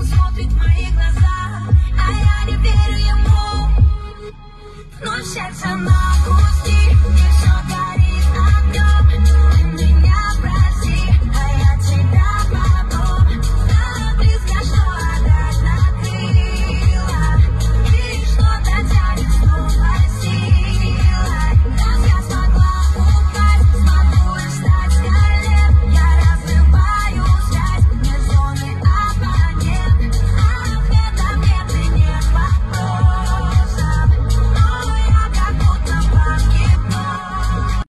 смотрит в мои глаза, а я не верю ему. Но сердце на груди.